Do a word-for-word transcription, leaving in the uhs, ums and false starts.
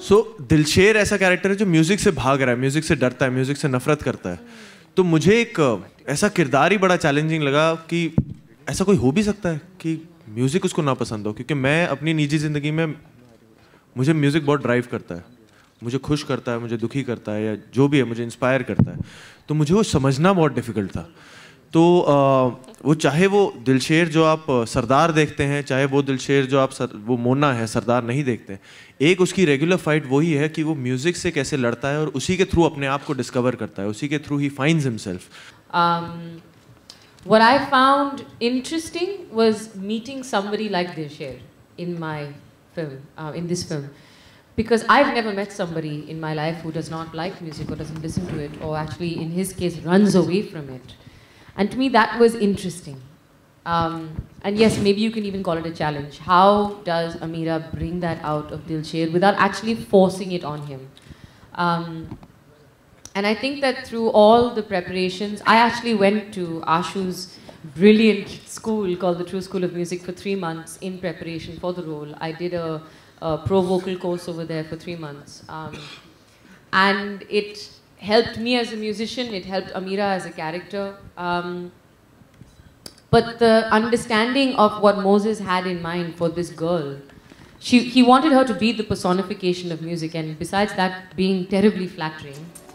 सो दिलशेर ऐसा कैरेक्टर है जो म्यूजिक से भाग रहा है, म्यूजिक से डरता है, म्यूजिक से नफरत करता है। तो मुझे एक ऐसा किरदार ही बड़ा चैलेंजिंग लगा कि ऐसा कोई हो भी सकता है कि म्यूजिक उसको ना पसंद हो, क्योंकि मैं अपनी निजी जिंदगी में मुझे म्यूजिक बहुत ड्राइव करता है, मुझे खुश करता है, मुझे दुखी करता है, या जो भी है मुझे इंस्पायर करता है। तो मुझे वो समझना बहुत डिफिकल्ट था। तो आ, वो चाहे वो दिलशेर जो आप सरदार देखते हैं, चाहे वो दिलशेर जो आप सर, वो मोना है सरदार नहीं देखते, एक उसकी रेगुलर फाइट वही है कि वो म्यूजिक से कैसे लड़ता है और उसी के थ्रू अपने आप को डिस्कवर करता है, उसी के थ्रू ही finds himself. What I found interesting was meeting somebody like Dilsher in my film, uh, in this film, because I've never met somebody in my life who does not like music or doesn't listen to it, or actually in his case runs away from it. And to me that was interesting. Um, and yes, maybe you can even call it a challenge. How does Ameera bring that out of Dilsher without actually forcing it on him? Um, And I think that through all the preparations, I actually went to Ashu's brilliant school called the True School of Music for three months in preparation for the role. I did a, a pro vocal course over there for three months. Um, and it helped me as a musician, it helped Ameera as a character. Um, but the understanding of what Moses had in mind for this girl, she, he wanted her to be the personification of music, and besides that being terribly flattering,